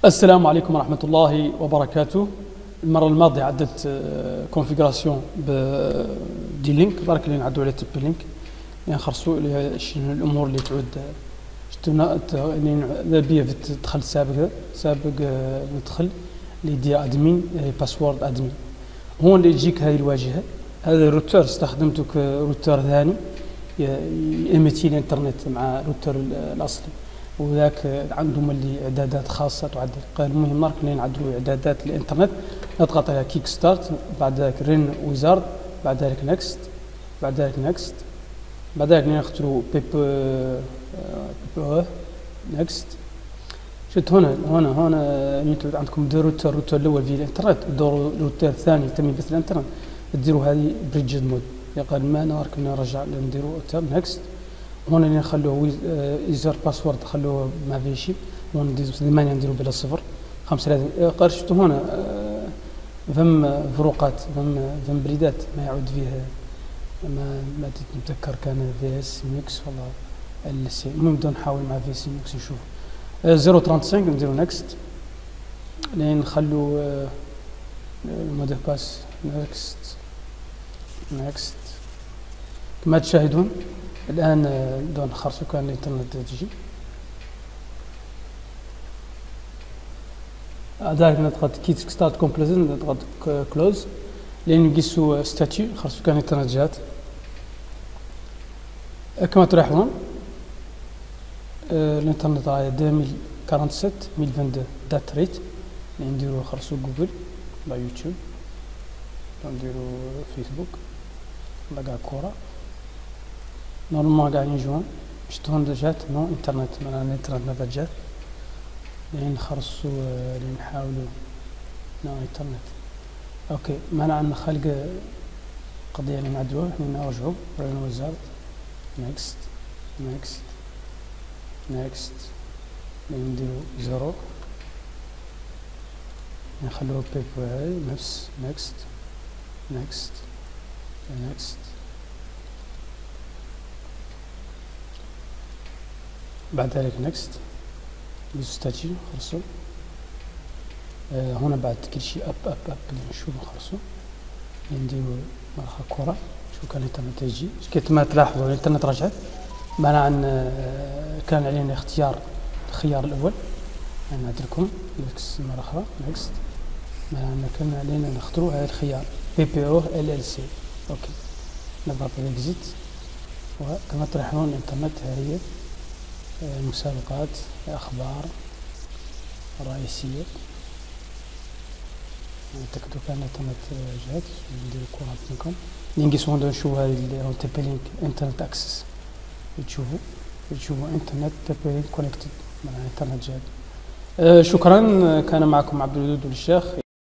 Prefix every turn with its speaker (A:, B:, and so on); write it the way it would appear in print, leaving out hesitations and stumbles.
A: السلام عليكم ورحمة الله وبركاته. المرة الماضية عدت كونفيغراسيون دي لينك، درك اللي نعدو على تبي لينك يعني خرصو شنو الأمور اللي تعود شتونا اللي بيه في تدخل سابق ندخل اللي دي ادمين باسورد ادمين هو اللي يجيك هذه الواجهة. هذا الروتر استخدمته كروتر ثاني يمتي الانترنت مع الروتر الأصلي، وذاك عندهم اللي اعدادات خاصه تعدل. المهم مارك اللي نعدلوا اعدادات الانترنت، نضغط على كيك ستارت، بعد ذلك رين ويزارد، بعد ذلك نكست، بعد ذلك نكست، بعد ذلك نختاروا بيب نكست. شفت هنا انتم عندكم دو روتر، الروتر الاول في الانترنت، الروتر الثاني تمي بس الانترنت. ديروا هذه بريدجد مود، يقال ما نارك نرجع نديروا نكست. هنا نخلوه يزر باسورد خلوه ما فيه شيء، هون نديرو 8 نديرو بلا صفر 5 لازم قرشتو هنا فم فروقات فم بريدات ما يعود فيه ما تتذكر كان في اس ميكس ولا ال سي. المهم نبداو نحاول مع في اس ميكس نشوف 035 نديرو نكست لين نخلو المود باس نكست. كما تشاهدون الآن دون خرصو كان الانترنت تجي. ذلك نضغط كيت ستارت كومبليزن، نضغط كلوز لين نقيسو ستاتيو خرصو كان الانترنت جات. كما تلاحظون الانترنت راهي 2047 1022 دات ريت. نديرو خرصو جوجل ولا يوتيوب، نديرو فيسبوك ولا كاع كورة. نورمالمون قاعد يجون شتون جات نو انترنت، معناها الانترنت ما جات لين نخرصو لين نحاولو نو انترنت. اوكي معناها عندنا خلق قضية اللي نعدوها حنا نرجعو رين ويزارد نكست نكست نكست لين نديرو زيرو نخلوه بيبر هاي نفس نكست نكست نكست. بعد ذلك نكست ستاتيو خلصوا. هنا بعد كل شيء اب نشوفوا خلصوا. نديروا مرخى كرة شو كان الانترنت يجي كيف ما تلاحظوا الانترنت رجعت. معناها ان كان علينا اختيار الخيار الاول، انا نعطيكم نكست مرة اخرى نكست. معناها ان كان علينا نختاروا هذا الخيار بي بي او ال ال سي. اوكي نضغط اكزيت. وكما تلاحظون الانترنت هي مسابقات أخبار رئيسية. أعتقد كان الانترنت جات. ندير كرة منكم ننقص هون نشوفوا هذه تبي لينك انترنت اكسس، تشوفوا انترنت تبي لينك كونكتد مع انترنت جات. شكرا. كان معكم عبد الودود الشيخ.